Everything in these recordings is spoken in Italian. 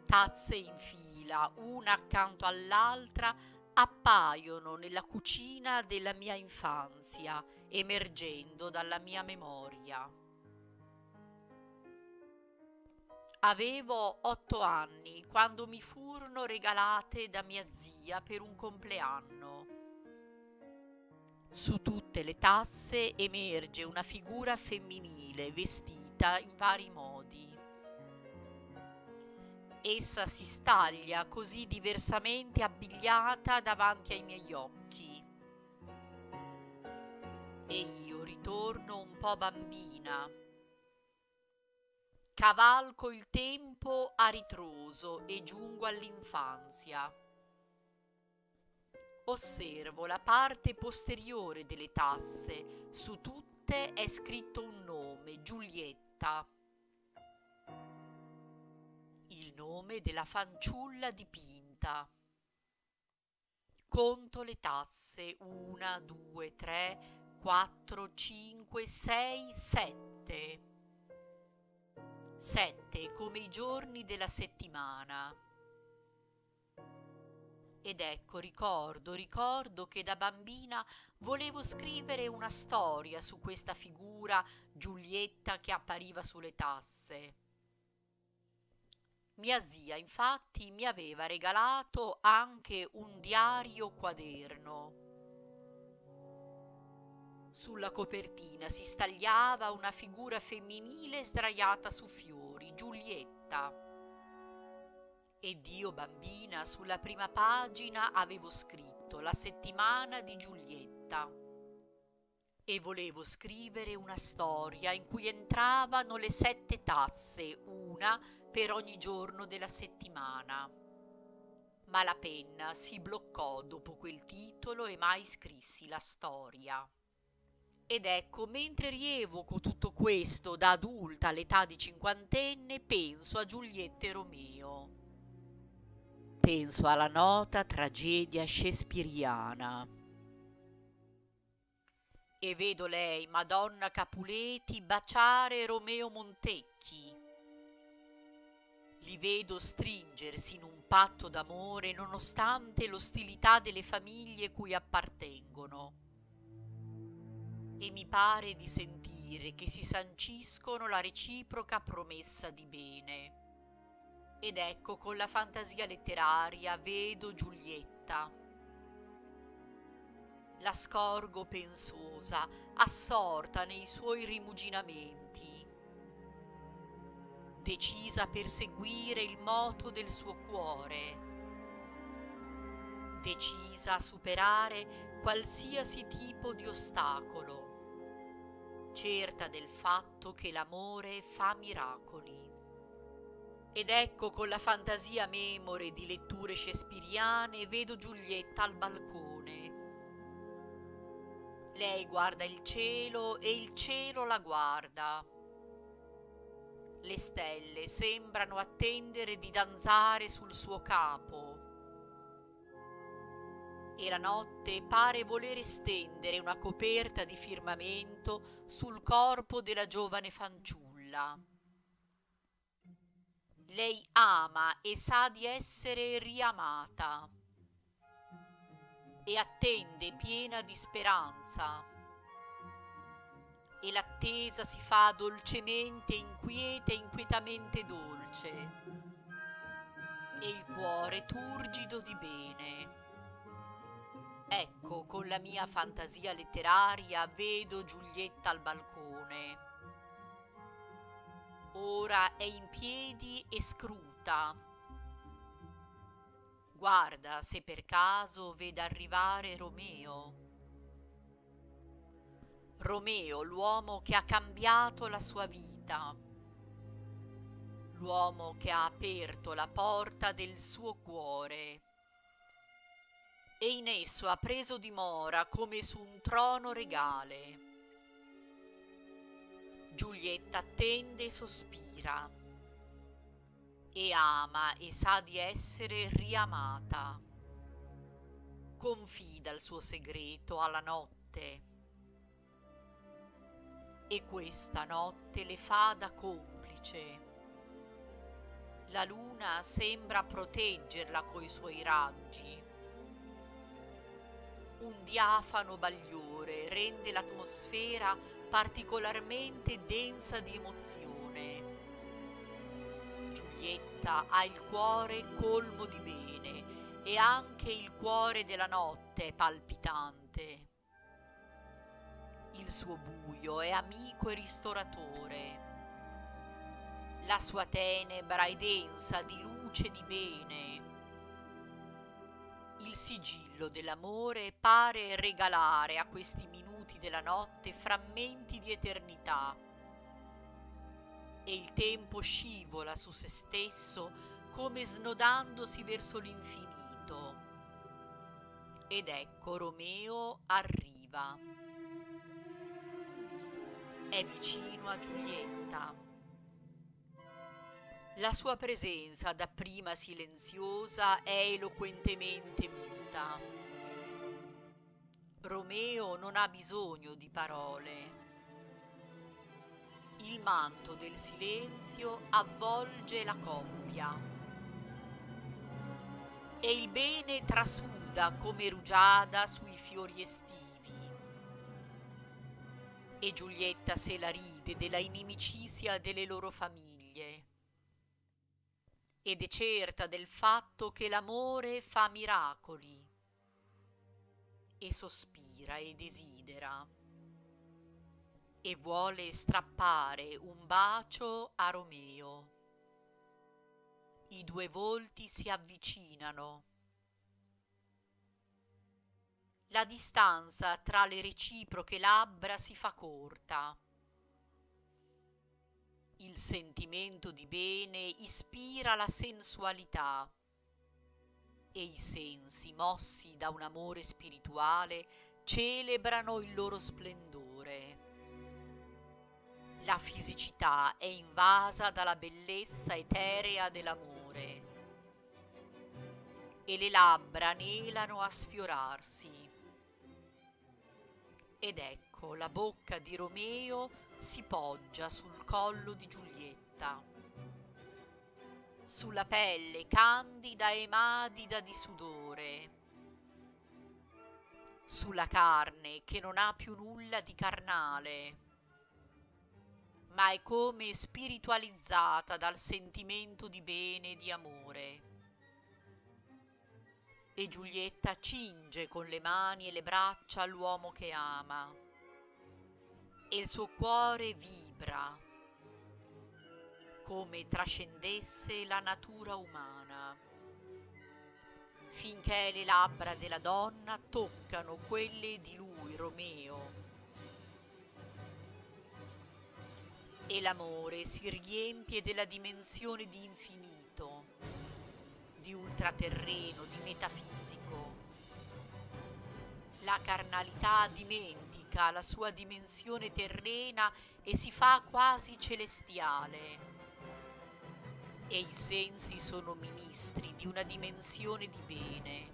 tazze in fila, una accanto all'altra, appaiono nella cucina della mia infanzia, emergendo dalla mia memoria. Avevo 8 anni quando mi furono regalate da mia zia per un compleanno. Su tutte le tasse emerge una figura femminile vestita in vari modi. Essa si staglia così diversamente abbigliata davanti ai miei occhi. E io ritorno un po' bambina. Cavalco il tempo a ritroso e giungo all'infanzia. Osservo la parte posteriore delle tasse. Su tutte è scritto un nome, Giulietta. Il nome della fanciulla dipinta. Conto le tasse: 1, 2, 3, 4, 5, 6, 7. 7 come i giorni della settimana. Ed ecco, ricordo che da bambina volevo scrivere una storia su questa figura Giulietta che appariva sulle tasse. Mia zia, infatti, mi aveva regalato anche un diario quaderno. Sulla copertina si stagliava una figura femminile sdraiata su fiori, Giulietta. Ed io, bambina, sulla prima pagina avevo scritto la settimana di Giulietta. E volevo scrivere una storia in cui entravano le 7 tasse, una per ogni giorno della settimana. Ma la penna si bloccò dopo quel titolo e mai scrissi la storia. Ed ecco, mentre rievoco tutto questo da adulta all'età di cinquantenne, penso a Giulietta e Romeo. Penso alla nota tragedia shakespeariana. E vedo lei, Madonna Capuleti, baciare Romeo Montecchi. Li vedo stringersi in un patto d'amore nonostante l'ostilità delle famiglie cui appartengono. E mi pare di sentire che si sanciscono la reciproca promessa di bene. Ed ecco, con la fantasia letteraria vedo Giulietta. La scorgo pensosa, assorta nei suoi rimuginamenti, decisa a perseguire il moto del suo cuore, decisa a superare qualsiasi tipo di ostacolo, certa del fatto che l'amore fa miracoli. Ed ecco, con la fantasia memore di letture shakespeariane, vedo Giulietta al balcone. Lei guarda il cielo e il cielo la guarda. Le stelle sembrano attendere di danzare sul suo capo. E la notte pare voler stendere una coperta di firmamento sul corpo della giovane fanciulla. Lei ama e sa di essere riamata e attende piena di speranza. E l'attesa si fa dolcemente inquieta e inquietamente dolce, e il cuore turgido di bene. Ecco, con la mia fantasia letteraria vedo Giulietta al balcone. Ora è in piedi e scruta. Guarda se per caso vede arrivare Romeo. Romeo, l'uomo che ha cambiato la sua vita, l'uomo che ha aperto la porta del suo cuore e in esso ha preso dimora come su un trono regale. Giulietta attende e sospira, e ama e sa di essere riamata. Confida il suo segreto alla notte, e questa notte le fa da complice. La luna sembra proteggerla coi suoi raggi. Un diafano bagliore rende l'atmosfera particolarmente densa di emozione. Giulietta ha il cuore colmo di bene e anche il cuore della notte è palpitante. Il suo buio è amico e ristoratore. La sua tenebra è densa di luce e di bene. Il sigillo dell'amore pare regalare a questi minuti della notte frammenti di eternità. E il tempo scivola su se stesso come snodandosi verso l'infinito. Ed ecco Romeo arriva. È vicino a Giulietta. La sua presenza, dapprima silenziosa, è eloquentemente muta. Romeo non ha bisogno di parole. Il manto del silenzio avvolge la coppia e il bene trasuda come rugiada sui fiori estivi. E Giulietta se la ride della inimicizia delle loro famiglie ed è certa del fatto che l'amore fa miracoli e sospira e desidera e vuole strappare un bacio a Romeo. I due volti si avvicinano. La distanza tra le reciproche labbra si fa corta. Il sentimento di bene ispira la sensualità e i sensi, mossi da un amore spirituale, celebrano il loro splendore. La fisicità è invasa dalla bellezza eterea dell'amore e le labbra anelano a sfiorarsi. Ed ecco la bocca di Romeo si poggia sul collo di Giulietta, sulla pelle candida e madida di sudore, sulla carne che non ha più nulla di carnale, ma è come spiritualizzata dal sentimento di bene e di amore. E Giulietta cinge con le mani e le braccia l'uomo che ama e il suo cuore vibra come trascendesse la natura umana, finché le labbra della donna toccano quelle di lui, Romeo, e l'amore si riempie della dimensione di infinito, di ultraterreno, di metafisico. La carnalità dimentica la sua dimensione terrena e si fa quasi celestiale. E i sensi sono ministri di una dimensione di bene.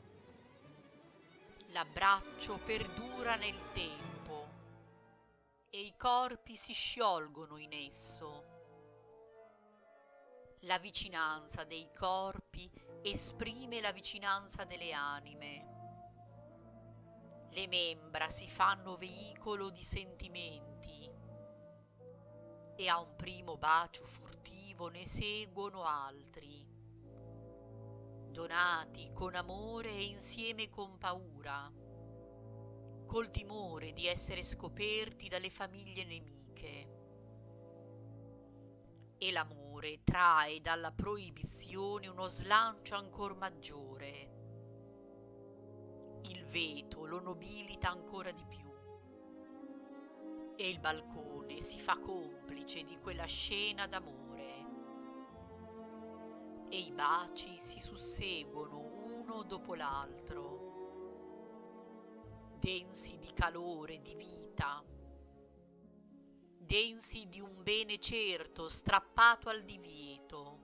L'abbraccio perdura nel tempo e i corpi si sciolgono in esso. La vicinanza dei corpi esprime la vicinanza delle anime. Le membra si fanno veicolo di sentimenti e a un primo bacio furtivo ne seguono altri, donati con amore e insieme con paura, col timore di essere scoperti dalle famiglie nemiche. E l'amore trae dalla proibizione uno slancio ancor maggiore. Il veto lo nobilita ancora di più e il balcone si fa complice di quella scena d'amore e i baci si susseguono uno dopo l'altro, densi di calore, di vita, densi di un bene certo strappato al divieto.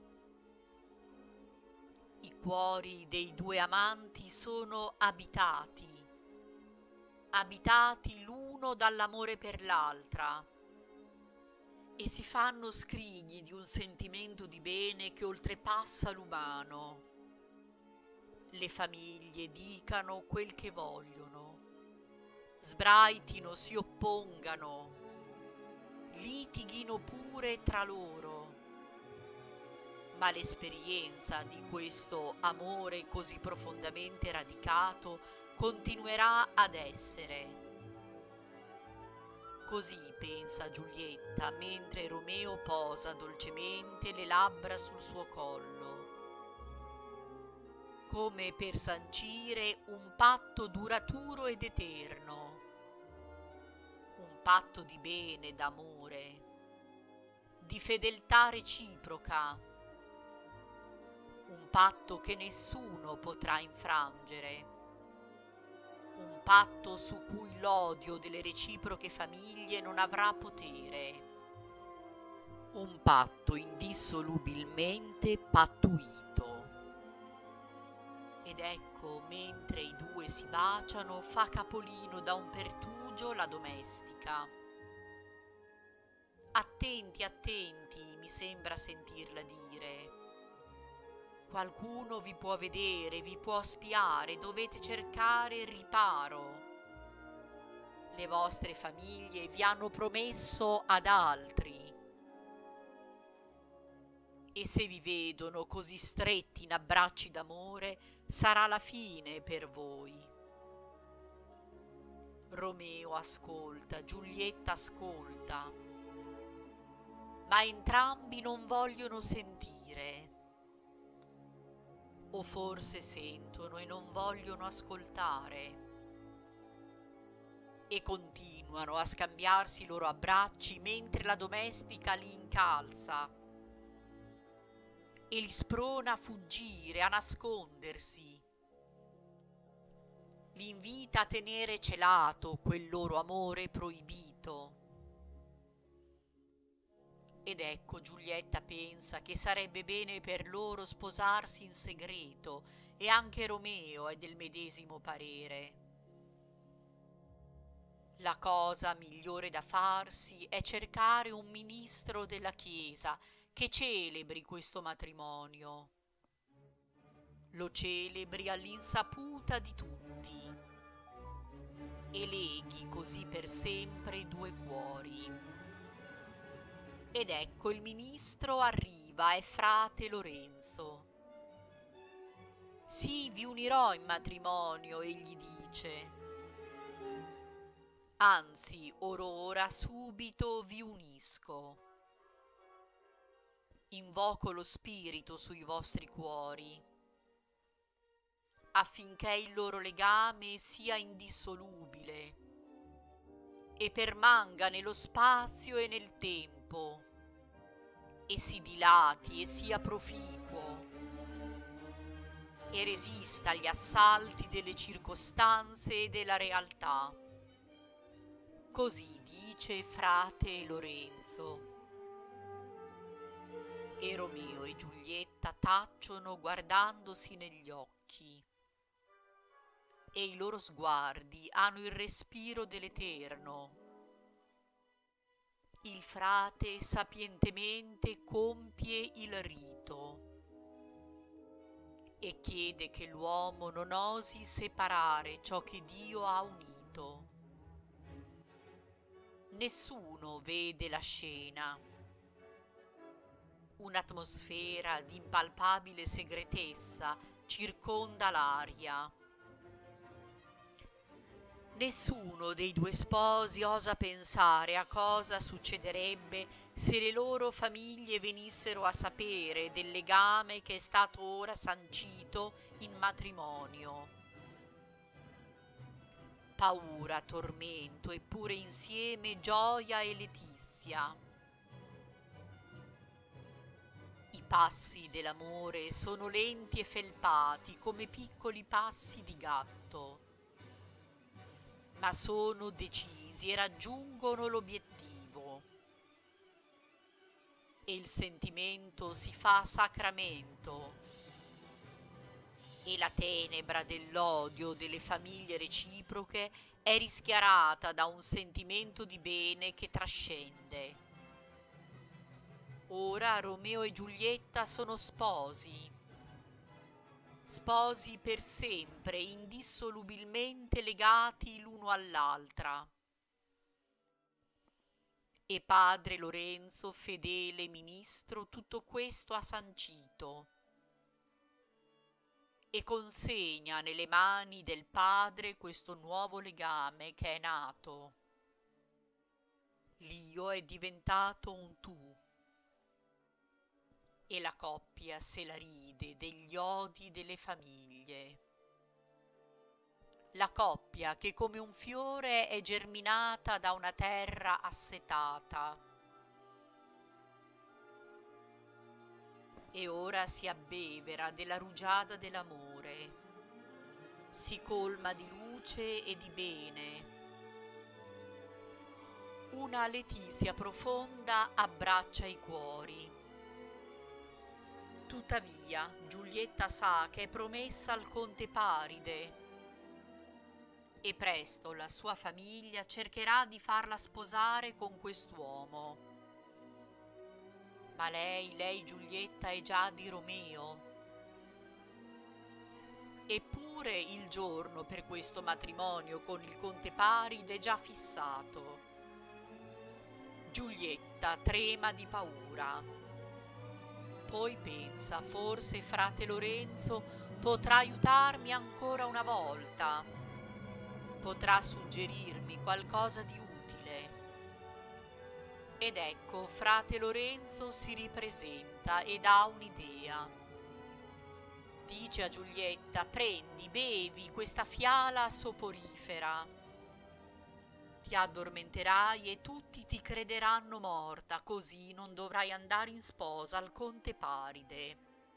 I cuori dei due amanti sono abitati l'uno dall'amore per l'altra, e si fanno scrigni di un sentimento di bene che oltrepassa l'umano. Le famiglie dicano quel che vogliono, sbraitino, si oppongano, litighino pure tra loro, ma l'esperienza di questo amore così profondamente radicato continuerà ad essere. Così pensa Giulietta mentre Romeo posa dolcemente le labbra sul suo collo, come per sancire un patto duraturo ed eterno, un patto di bene, d'amore, di fedeltà reciproca, un patto che nessuno potrà infrangere, un patto su cui l'odio delle reciproche famiglie non avrà potere, un patto indissolubilmente pattuito. Ed ecco, mentre i due si baciano, fa capolino da un pertugio la domestica. Attenti, attenti, mi sembra sentirla dire. Qualcuno vi può vedere, vi può spiare, dovete cercare il riparo. Le vostre famiglie vi hanno promesso ad altri. E se vi vedono così stretti in abbracci d'amore, sarà la fine per voi. Romeo ascolta, Giulietta ascolta, ma entrambi non vogliono sentire. O forse sentono e non vogliono ascoltare. E continuano a scambiarsi i loro abbracci mentre la domestica li incalza e li sprona a fuggire, a nascondersi. Li invita a tenere celato quel loro amore proibito. Ed ecco, Giulietta pensa che sarebbe bene per loro sposarsi in segreto, e anche Romeo è del medesimo parere. La cosa migliore da farsi è cercare un ministro della Chiesa che celebri questo matrimonio. Lo celebri all'insaputa di tutti e leghi così per sempre i due cuori. Ed ecco il ministro arriva, è frate Lorenzo. Sì, vi unirò in matrimonio, egli dice. Anzi, or ora subito vi unisco. Invoco lo spirito sui vostri cuori, affinché il loro legame sia indissolubile e permanga nello spazio e nel tempo, e si dilati e sia proficuo, e resista agli assalti delle circostanze e della realtà. Così dice frate Lorenzo. E Romeo e Giulietta tacciono guardandosi negli occhi, e i loro sguardi hanno il respiro dell'eterno. Il frate sapientemente compie il rito e chiede che l'uomo non osi separare ciò che Dio ha unito. Nessuno vede la scena. Un'atmosfera di impalpabile segretezza circonda l'aria. Nessuno dei due sposi osa pensare a cosa succederebbe se le loro famiglie venissero a sapere del legame che è stato ora sancito in matrimonio. Paura, tormento, eppure insieme gioia e letizia. I passi dell'amore sono lenti e felpati come piccoli passi di gatto, ma sono decisi e raggiungono l'obiettivo. E il sentimento si fa sacramento, e la tenebra dell'odio delle famiglie reciproche è rischiarata da un sentimento di bene che trascende. Ora Romeo e Giulietta sono sposi, sposi per sempre, indissolubilmente legati l'uno all'altra. E padre Lorenzo, fedele ministro, tutto questo ha sancito e consegna nelle mani del padre questo nuovo legame che è nato. L'io è diventato un tu e la coppia se la ride degli odi delle famiglie. La coppia che come un fiore è germinata da una terra assetata e ora si abbevera della rugiada dell'amore, si colma di luce e di bene. Una letizia profonda abbraccia i cuori. Tuttavia, Giulietta sa che è promessa al conte Paride e presto la sua famiglia cercherà di farla sposare con quest'uomo. Ma lei Giulietta è già di Romeo. Eppure il giorno per questo matrimonio con il conte Paride è già fissato. Giulietta trema di paura. Poi pensa, forse frate Lorenzo potrà aiutarmi ancora una volta, potrà suggerirmi qualcosa di utile. Ed ecco, frate Lorenzo si ripresenta ed ha un'idea. Dice a Giulietta: prendi, bevi questa fiala soporifera. Ti addormenterai e tutti ti crederanno morta, così non dovrai andare in sposa al conte Paride.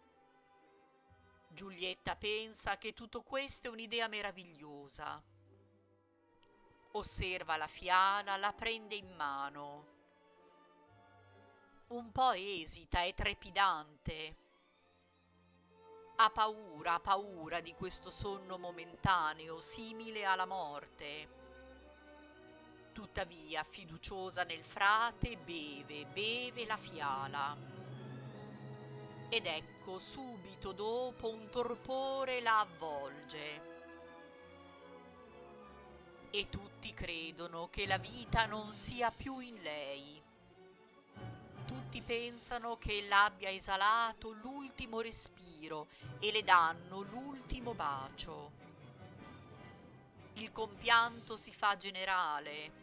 Giulietta pensa che tutto questo è un'idea meravigliosa. Osserva la fiala, la prende in mano. Un po' esita e trepidante. Ha paura di questo sonno momentaneo, simile alla morte. Tuttavia, fiduciosa nel frate, beve la fiala. Ed ecco, subito dopo un torpore la avvolge. E tutti credono che la vita non sia più in lei. Tutti pensano che l'abbia esalato l'ultimo respiro e le danno l'ultimo bacio. Il compianto si fa generale.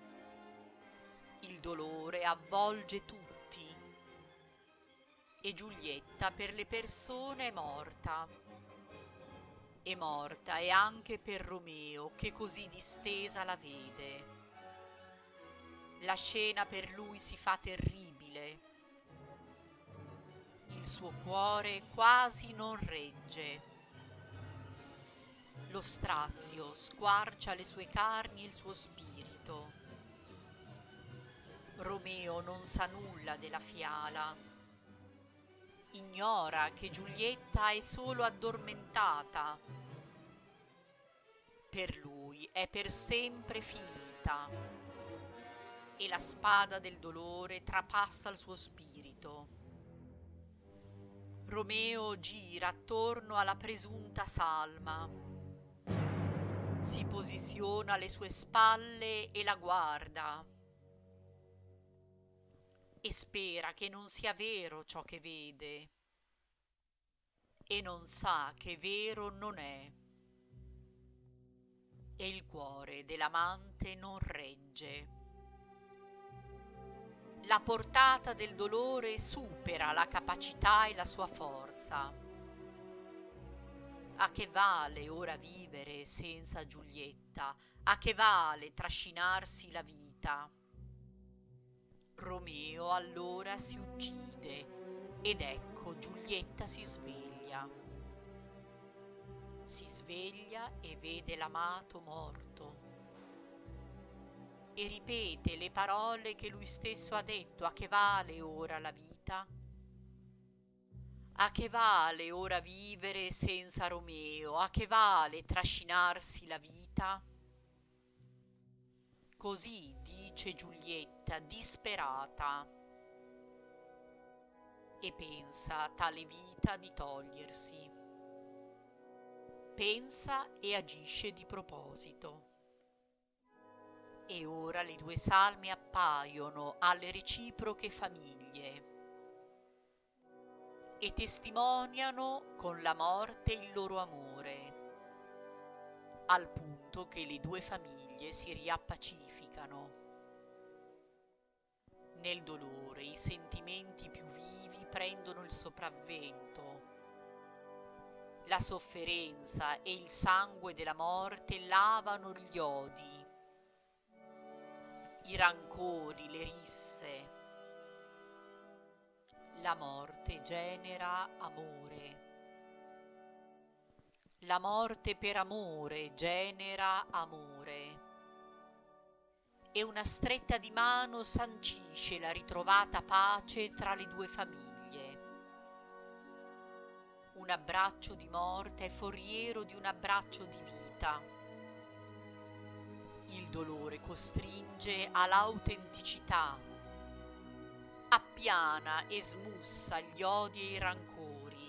Il dolore avvolge tutti e Giulietta per le persone è morta. È morta e anche per Romeo che così distesa la vede. La scena per lui si fa terribile. Il suo cuore quasi non regge. Lo strazio squarcia le sue carni e il suo spirito. Romeo non sa nulla della fiala. Ignora che Giulietta è solo addormentata. Per lui è per sempre finita e la spada del dolore trapassa il suo spirito. Romeo gira attorno alla presunta salma. Si posiziona alle sue spalle e la guarda. E spera che non sia vero ciò che vede, e non sa che vero non è, e il cuore dell'amante non regge. La portata del dolore supera la capacità e la sua forza. A che vale ora vivere senza Giulietta? A che vale trascinarsi la vita? Romeo allora si uccide ed ecco Giulietta si sveglia. Si sveglia e vede l'amato morto e ripete le parole che lui stesso ha detto: a che vale ora la vita? A che vale ora vivere senza Romeo? A che vale trascinarsi la vita? Così dice Giulietta, disperata. e pensa tale vita di togliersi. Pensa e agisce di proposito. E ora le due salme appaiono alle reciproche famiglie e testimoniano con la morte il loro amore, al punto che le due famiglie si riappacificano. Nel dolore i sentimenti più vivi prendono il sopravvento. La sofferenza e il sangue della morte lavano gli odi, i rancori, le risse. La morte genera amore. La morte per amore genera amore. E una stretta di mano sancisce la ritrovata pace tra le due famiglie. Un abbraccio di morte è foriero di un abbraccio di vita. Il dolore costringe all'autenticità, appiana e smussa gli odi e i rancori,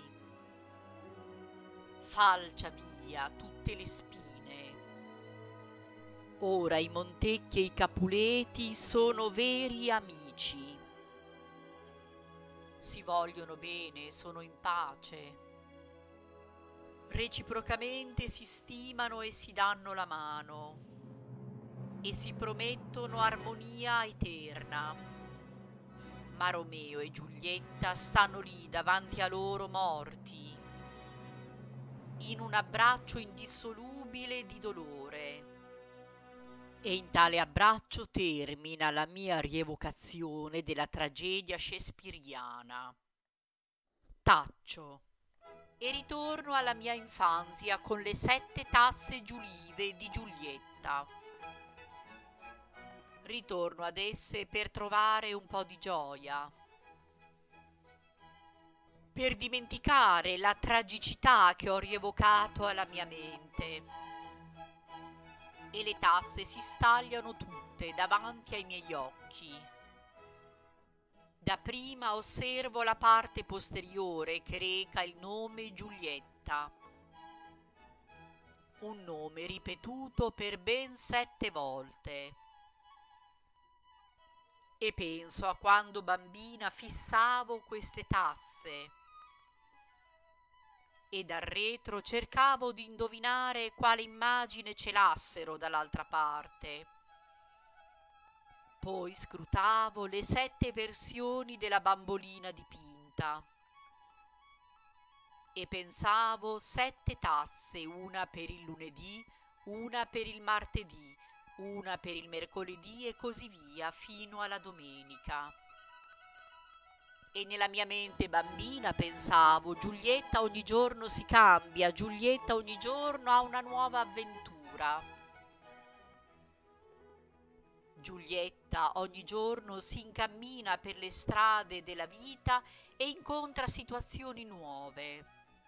falcia via tutte le spine. Ora i Montecchi e i Capuleti sono veri amici. Si vogliono bene, sono in pace. Reciprocamente si stimano e si danno la mano e si promettono armonia eterna. Ma Romeo e Giulietta stanno lì davanti a loro morti, in un abbraccio indissolubile di dolore. E in tale abbraccio termina la mia rievocazione della tragedia shakespeariana. Taccio e ritorno alla mia infanzia con le 7 tasse giulive di Giulietta. Ritorno ad esse per trovare un po' di gioia, per dimenticare la tragicità che ho rievocato alla mia mente. E le tasse si stagliano tutte davanti ai miei occhi. Dapprima osservo la parte posteriore che reca il nome Giulietta, un nome ripetuto per ben 7 volte. E penso a quando bambina fissavo queste tasse e dal retro cercavo di indovinare quale immagine celassero dall'altra parte. Poi scrutavo le 7 versioni della bambolina dipinta e pensavo 7 tasse, una per il lunedì, una per il martedì, una per il mercoledì e così via fino alla domenica. E nella mia mente bambina pensavo: Giulietta ogni giorno si cambia, Giulietta ogni giorno ha una nuova avventura. Giulietta ogni giorno si incammina per le strade della vita e incontra situazioni nuove.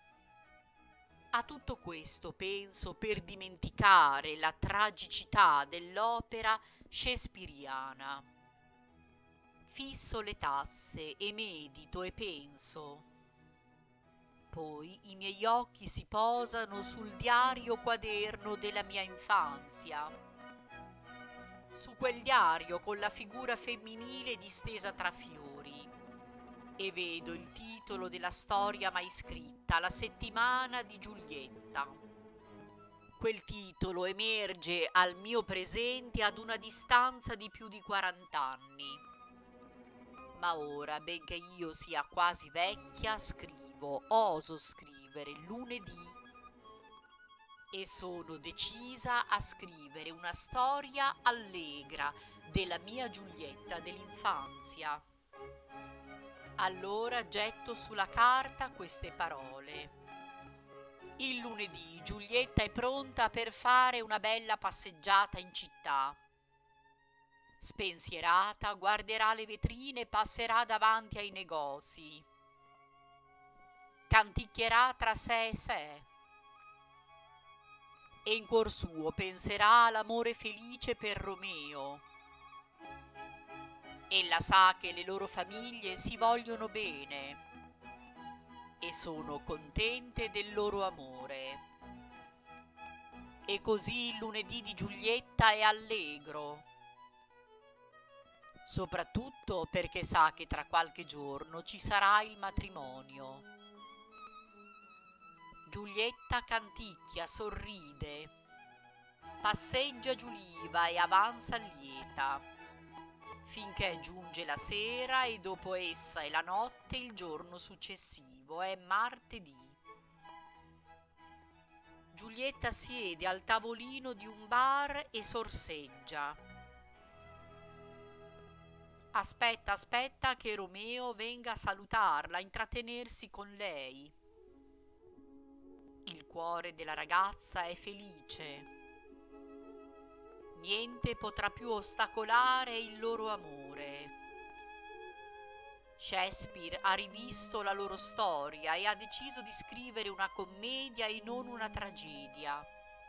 A tutto questo penso per dimenticare la tragicità dell'opera shakespeariana. Fisso le tasse e medito e penso. Poi i miei occhi si posano sul diario quaderno della mia infanzia. Su quel diario con la figura femminile distesa tra fiori e vedo il titolo della storia mai scritta, La settimana di Giulietta. Quel titolo emerge al mio presente ad una distanza di più di 40 anni. Ma ora, benché io sia quasi vecchia, scrivo, oso scrivere lunedì e sono decisa a scrivere una storia allegra della mia Giulietta dell'infanzia. Allora getto sulla carta queste parole. Il lunedì Giulietta è pronta per fare una bella passeggiata in città. Spensierata guarderà le vetrine e passerà davanti ai negozi. Canticchierà tra sé e sé. E in cuor suo penserà all'amore felice per Romeo. Ella sa che le loro famiglie si vogliono bene e sono contente del loro amore. E così il lunedì di Giulietta è allegro, soprattutto perché sa che tra qualche giorno ci sarà il matrimonio. Giulietta canticchia, sorride, passeggia Giuliva e avanza lieta, finché giunge la sera e dopo essa e la notte il giorno successivo, è martedì. Giulietta siede al tavolino di un bar e sorseggia. Aspetta che Romeo venga a salutarla, a intrattenersi con lei. Il cuore della ragazza è felice. Niente potrà più ostacolare il loro amore. Shakespeare ha rivisto la loro storia e ha deciso di scrivere una commedia e non una tragedia.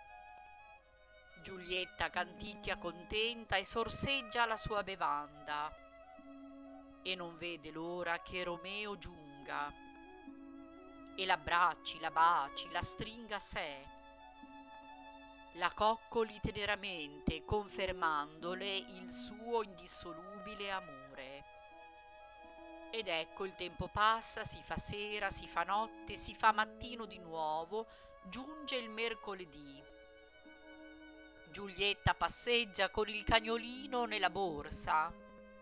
Giulietta canticchia contenta e sorseggia la sua bevanda e non vede l'ora che Romeo giunga e l'abbracci, la baci, la stringa a sé, la coccoli teneramente, confermandole il suo indissolubile amore. Ed ecco il tempo passa, si fa sera, si fa notte, si fa mattino di nuovo, giunge il mercoledì. Giulietta passeggia con il cagnolino nella borsa.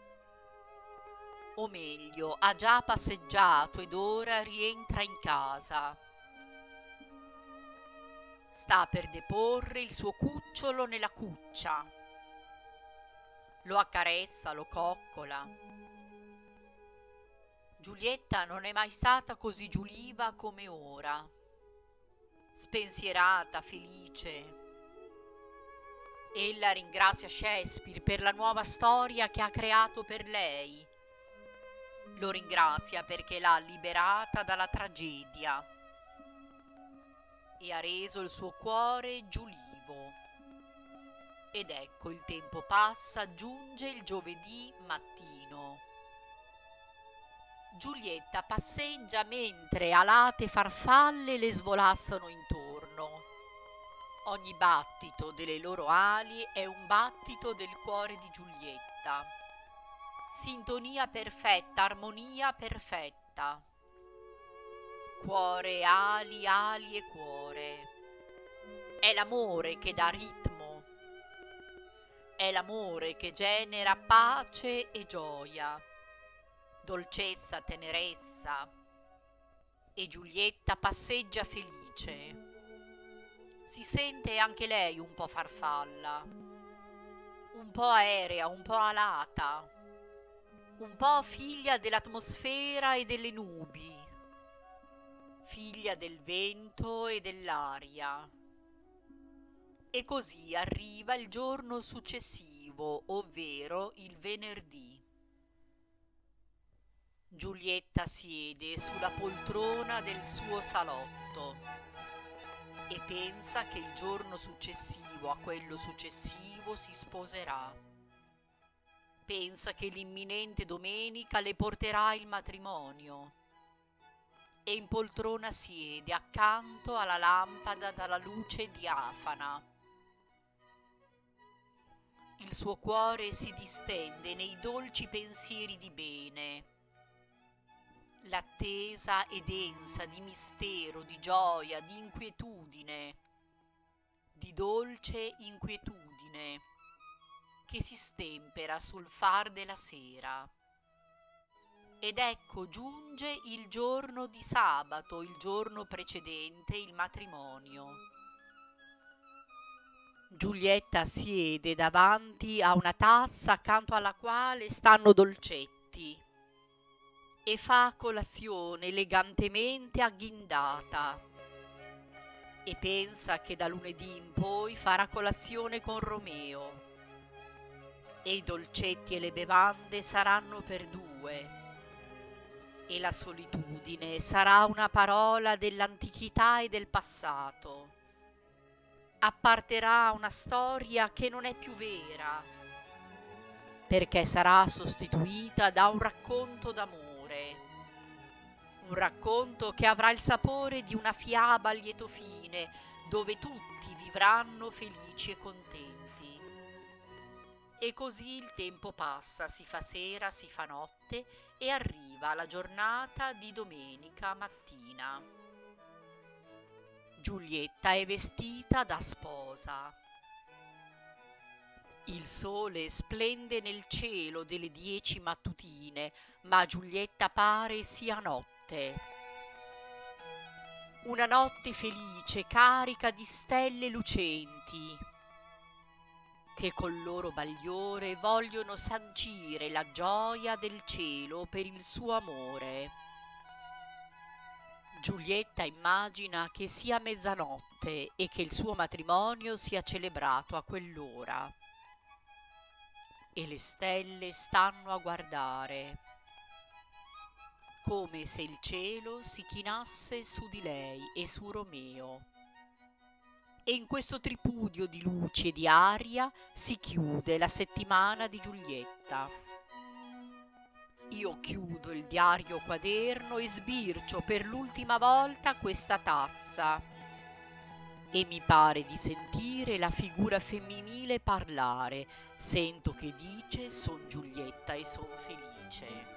O meglio, ha già passeggiato ed ora rientra in casa. Sta per deporre il suo cucciolo nella cuccia. Lo accarezza, lo coccola. Giulietta non è mai stata così giuliva come ora, spensierata, felice. Ella ringrazia Shakespeare per la nuova storia che ha creato per lei. Lo ringrazia perché l'ha liberata dalla tragedia e ha reso il suo cuore giulivo. Ed ecco il tempo passa, giunge il giovedì mattino. Giulietta passeggia mentre alate farfalle le svolazzano intorno. Ogni battito delle loro ali è un battito del cuore di Giulietta. Sintonia perfetta, armonia perfetta. Cuore, ali, ali e cuore. È l'amore che dà ritmo. È l'amore che genera pace e gioia, dolcezza, tenerezza. E Giulietta passeggia felice. Si sente anche lei un po' farfalla, un po' aerea, un po' alata, un po' figlia dell'atmosfera e delle nubi, figlia del vento e dell'aria. E così arriva il giorno successivo, ovvero il venerdì. Giulietta siede sulla poltrona del suo salotto e pensa che il giorno successivo a quello successivo si sposerà. Pensa che l'imminente domenica le porterà il matrimonio e in poltrona siede accanto alla lampada dalla luce diafana. Il suo cuore si distende nei dolci pensieri di bene. L'attesa è densa di mistero, di gioia, di inquietudine, di dolce inquietudine che si stempera sul far della sera. Ed ecco giunge il giorno di sabato, il giorno precedente il matrimonio. Giulietta siede davanti a una tazza accanto alla quale stanno dolcetti e fa colazione elegantemente agghindata e pensa che da lunedì in poi farà colazione con Romeo e i dolcetti e le bevande saranno per due e la solitudine sarà una parola dell'antichità e del passato. Apparterà una storia che non è più vera perché sarà sostituita da un racconto d'amore, Un racconto che avrà il sapore di una fiaba a lieto fine, dove tutti vivranno felici e contenti. E così il tempo passa, si fa sera, si fa notte e arriva la giornata di domenica mattina. Giulietta è vestita da sposa. Il sole splende nel cielo delle 10 mattutine, ma a Giulietta pare sia notte. Una notte felice, carica di stelle lucenti, che col loro bagliore vogliono sancire la gioia del cielo per il suo amore. Giulietta immagina che sia mezzanotte e che il suo matrimonio sia celebrato a quell'ora. E le stelle stanno a guardare, come se il cielo si chinasse su di lei e su Romeo. E in questo tripudio di luci e di aria si chiude la settimana di Giulietta. Io chiudo il diario quaderno e sbircio per l'ultima volta questa tassa e mi pare di sentire la figura femminile parlare. Sento che dice: son Giulietta e son felice.